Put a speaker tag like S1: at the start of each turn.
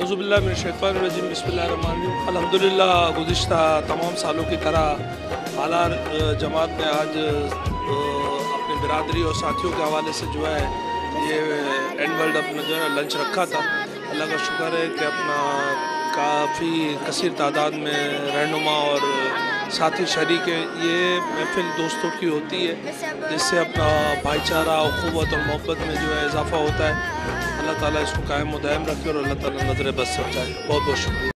S1: औज़ुबिल्लाहि मिनश्शैतानिर्रजीम बिस्मिल्लाहिर्रहमानिर्रहीम। अल्हम्दुलिल्लाह गुज़िश्ता तमाम सालों की तरह आला जमात ने आज अपनी बिरादरी और साथियों के हवाले से जो है ये एंड वर्ल्ड अपना जो है लंच रखा था। अल्लाह का शुक्र है कि अपना काफ़ी कसीर तादाद में रहनुमा और साथी शरीक है। ये महफिल दोस्तों की होती है जिससे अपना भाईचारा, उख़ुवत और मोहब्बत में जो है इजाफ़ा होता है। अल्लाह ताला इसको कायम व दायम रखे और अल्लाह ताला नज़र बस सच्चाए। बहुत बहुत शुक्रिया।